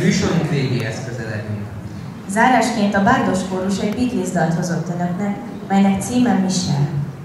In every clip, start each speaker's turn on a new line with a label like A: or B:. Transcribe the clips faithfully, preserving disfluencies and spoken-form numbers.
A: Műsorunk végéhez közeledünk.
B: Zárásként a Bárdos kórus egy Beatles dalt hozott önöknek, melynek címe Michelle.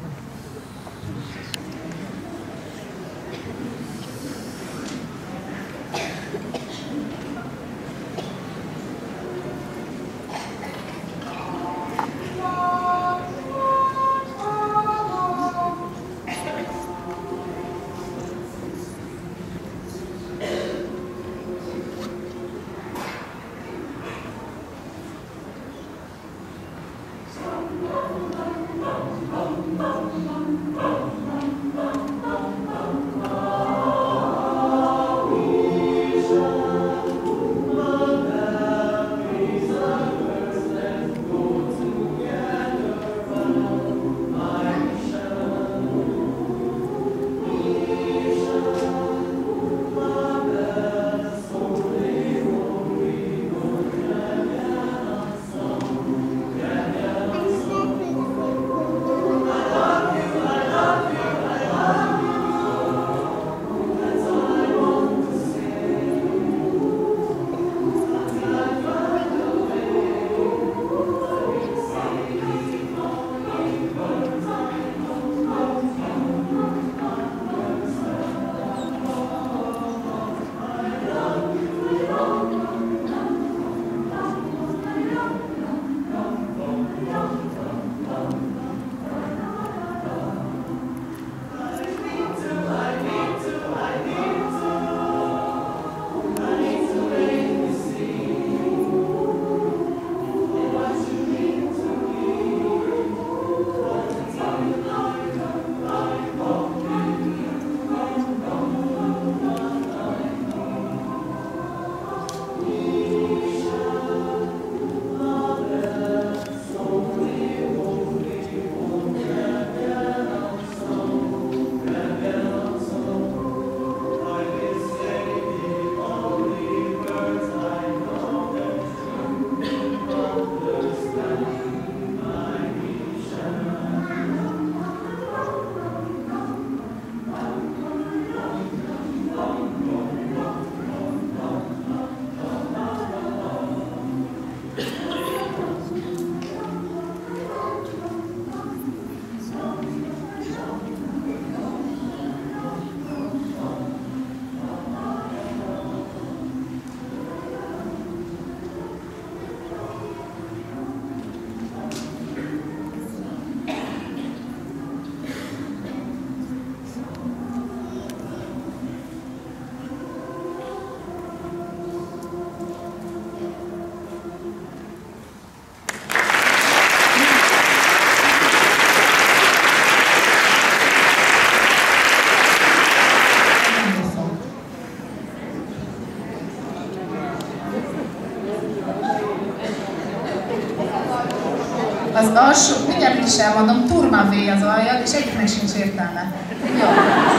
C: Az alsó, mindjárt is elmondom, turma V az aljad, és egyiknek sincs értelme. Jó.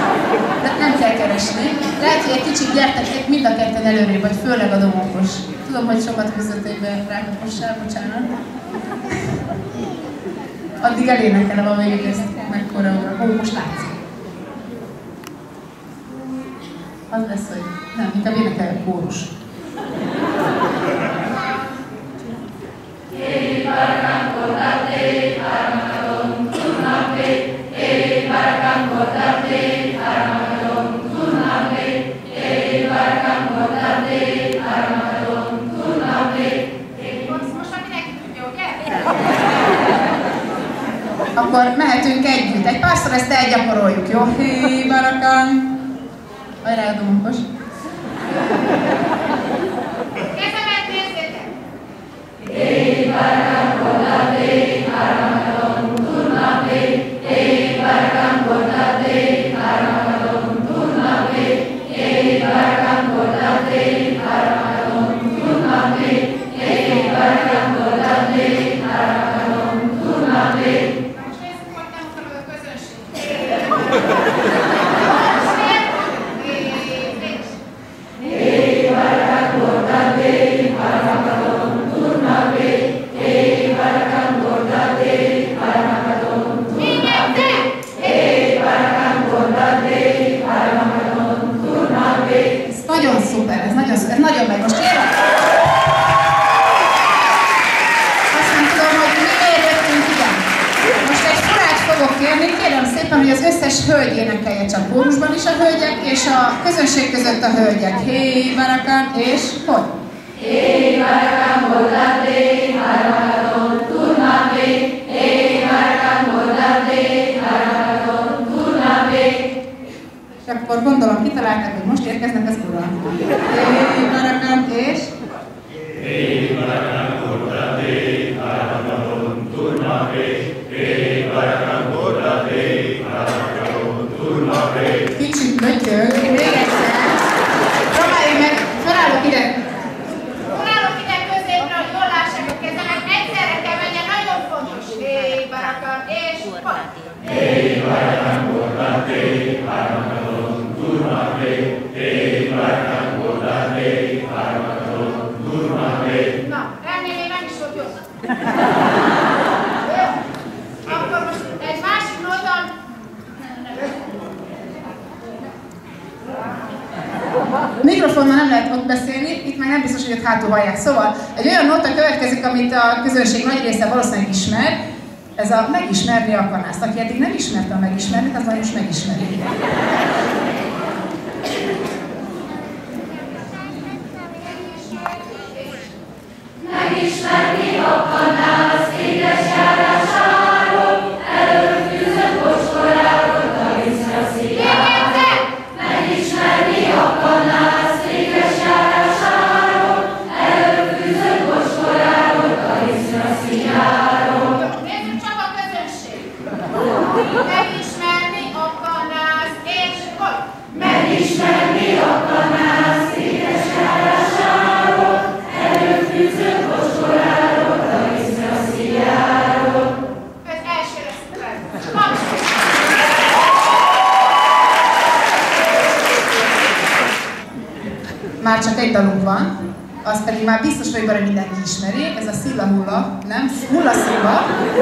C: De nem kell keresni. Lehet, hogy egy kicsit gyertek mind a ketten előrébb, vagy főleg a domokos. Tudom, hogy sokat küzdöttél be rákapossál, bocsánat. Addig elénekelem a végét ezt megkoreogрафálom. Ó, most látszik. Az lesz, hogy nem, inkább énekelj a kórus. Akkor mehetünk együtt. Egy párszor ezt elgyakoroljuk, jó? Hé, Barakan! Hajrá, a domokos!
D: Kezemet nézzétek!
E: Hé, Barakan, Kodadé, Armagadon, Turnabé, Hé, Barakan, Kodadé, Armagadon, Turnabé, Hé, Barakan, Kodadé, Armagadon, Turnabé, Hé, Barakan, Kodadé, Armagadon, Turnabé.
D: Most nézzük, hogy nem akarod a közönség.
E: Hé,
C: hogy az összes hölgy énekelje csak kórusban is a hölgyek, és a közönség között a hölgyek. Hé, Barakan, és hogy?
E: Hé, Barakan, Bordadé, Harmakadon, Turmabé, Hé, Barakan, Bordadé, Harmakadon, Turmabé.
C: És akkor gondolom kitalálták, hogy most érkeznek az urak. Hé, Barakan, és?
F: Hé, Barakan, Bordadé, Harmakadon, Turmabé, Hé, Barakan, Bordadé, Harmakadon, Turmabé.
C: Kicsit lötyög, még egyszer. Próbálj meg, felállok ide.
D: Felállok ide középre, hogy jól lássák a kezemet. Egyszerre kell menjen, nagyon fontos. Hé, Barakan, és pont.
F: Hé, Barakan, Bordadé, Harmakadon, Turmabé, Hé, Barakan, Bordadé, Harmakadon, Turmabé.
D: Na, ennél még nem is volt jó. Akkor most egy másik nóton.
C: Mikrofonnal nem lehet ott beszélni, itt meg nem biztos, hogy ott hátul hallják. Szóval egy olyan nóta következik, amit a közönség nagy része valószínűleg ismer. Ez a megismerni a kanászt. Aki eddig nem ismerte a megismerni, az majd most megismeri.
E: Megismerni a kanászt, édes járásáról, előbb fűzött kocskoráról, tagiszra szíjáról. Megismerni a kanászt, édes járásáról, előbb fűzött kocskoráról, tagiszra szíjáról.
D: Nézzük csak a közönség. Megismerni a kanászt, és hogy?
E: Megismerni a kanászt, édes járásáról, előbb fűzött kocskoráról, tagiszra szíjáról.
D: Ez első lesz. Kapsz!
C: Már csak egy dalunk van, az pedig már biztos vagyok benne, mindenki ismeri. Ez a Szilla Hulla, nem? Hulla Szilla.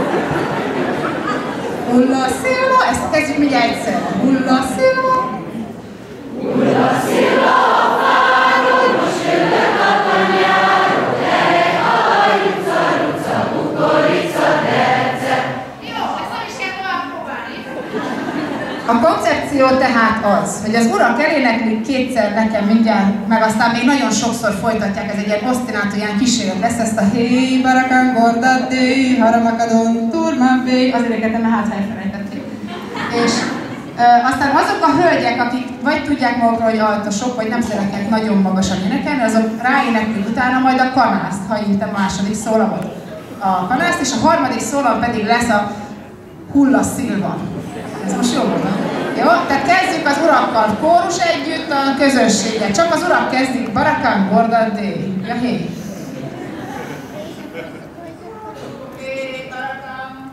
C: Hulla Szilla, ezt kezdjük mindjárt egyszer. Hulla Szilla.
E: Hulla Szilla a fáról, most jövök a tanyáról, gyere, hajruca, ruca, kukorica, derce.
D: Jó, ezt nem is kell tovább próbálni.
C: A koncepció tehát az, hogy az urak eléneklik kétszer nekem mindjárt, meg aztán még nagyon sokszor folytatják, ez egy ilyen osztinátó, ilyen kísérlet lesz, ezt a Hé, Barakan, Bordadé, Harmakadon, Turmabé, azért égettem, mert hát elfelejtették. És ö, aztán azok a hölgyek, akik vagy tudják magukról, hogy altosok, vagy nem szeretnek nagyon magasan énekelni, azok ráéneklik utána majd a kanászt, ha így a második szólamot. A kanászt, és a harmadik szólam pedig lesz a Hulla Szilva. Ez most jó volt, nem? Jó? Tehát kezdjük az urakkal, kórus együtt, a közönséggel. Csak az urak kezdik, Barakan, Bordadé. Ja, hé.
D: Hé, Barakan,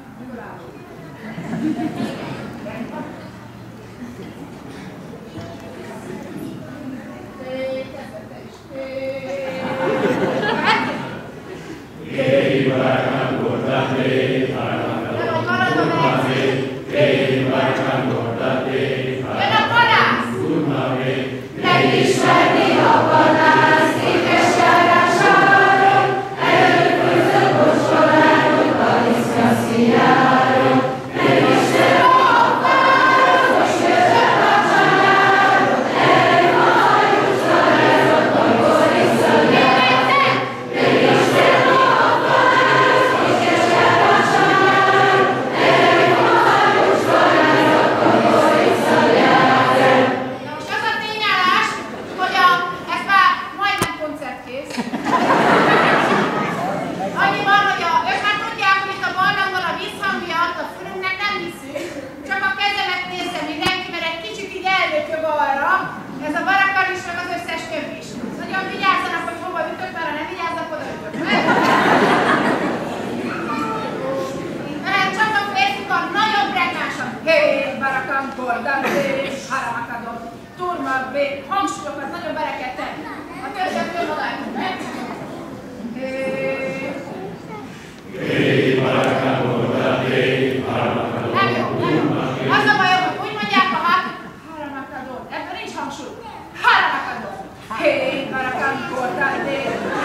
F: Hé, Barakan, Bordadé, Harmakadon, Turmabé, Hé, Barakan, Bordadé,
D: jön a kanász!
F: Turmabé.
E: Megismerni a kanászt, édes járásáról, előbb fűzött kocskoráról, tagiszra szíjáról. Megismerni a fáról, most jövök a tanyáról, gyere, hajruca, ruca, kukorica, derce. Megismerni a kanászt, édes járásáról, előbb hajruca, ruca, kukorica, derce.
D: Na most az a tényállás, hogy a, ez már majdnem koncertkész. Annyi van, hogy a, ők már tudják, hogy itt a barlangban a vízhang miatt a fülünknek nem hiszünk. Csak a kezemet nézze mindenki, mert egy kicsit így elrötyög arra. Ez a Barakan is, meg az összes többi is. Nagyon vigyázzanak, hogy hova ütök, mert ha nem vigyáznak, oda ütök. Mert csak a férfikon nagyon pregnánsan. Hé, Barakan, Bordadé, Harmakadon, Turmabé, hangsúlyokat nagyon bele kell tenni. A többet önmagában meg.
F: Hé, Barakan, Bordadé, Harmakadon,
D: Nem jó, nem jó.
F: Turmabé.
D: Az a bajom, hogy úgy mondják a hát, Harmakadon. Ebben nincs hangsúly. Harmakadon. Hé, Barakan, Bordadé,